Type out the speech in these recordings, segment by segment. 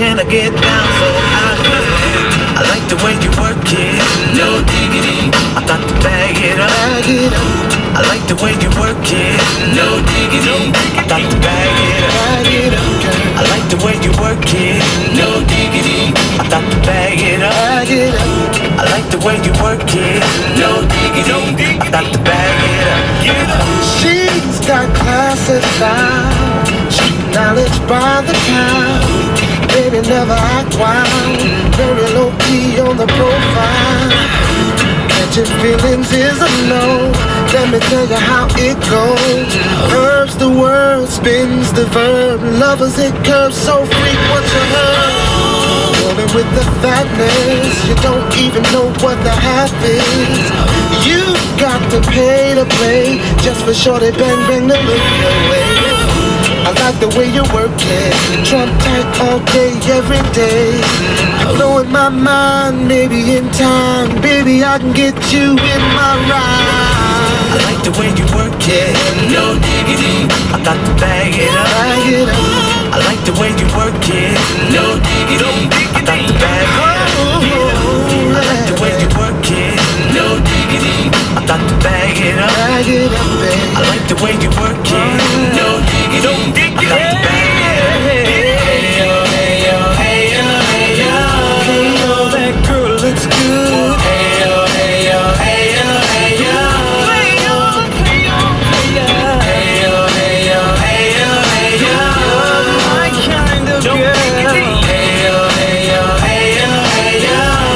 Can I get down so I can? I like the way you work it, no diggity. I got to bag it up. I like the way you work it, no diggity. I got to bag it up. I like the way you work it, no diggity. I got to bag it up. I like the way you work it, no diggity. I got to bag it up. She's got class and style, she's knowledge by the time. Baby never act wild, very low key on the profile. Catching feelings is a no, let me tell you how it goes. Herbs the word, spins the verb, lovers it curves, so freak what you heard. Woman with the fatness, you don't even know what the half is. You got to pay to play, just for shorty bang bang to look your way. I like the way you work it, trump tight all day, every day. Blowing my mind, maybe in time, baby I can get you in my ride. I like the way you work it, no diggity. I got to bag it up. I like the way you work it, no diggity. I got to bag it up. I like the way you work it, no diggity. I got to bag it up. I like the way you work it, no diggity. I got to bag it up. Hey yo, hey yo, hey yo, hey yo. Hey yo, that girl looks good. Hey yo, hey yo, hey yo, hey yo. Hey yo, hey yo, hey yo. Hey yo, hey yo, hey yo, hey yo. My kind of girl. Hey yo, hey yo, hey yo, hey yo.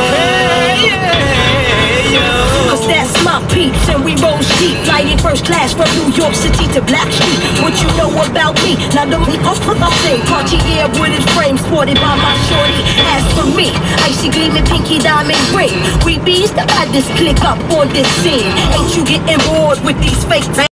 Hey yo. 'Cause that's my peeps and we roll sheep, flying first class from New York City to Blackstreet. What you know about me? Now don't me off from nothing. Cartier wooded frame sported by my shorty. As for me, icy gleaming pinky diamond ring. We bees the baddest click up on this scene. Ain't you getting bored with these fake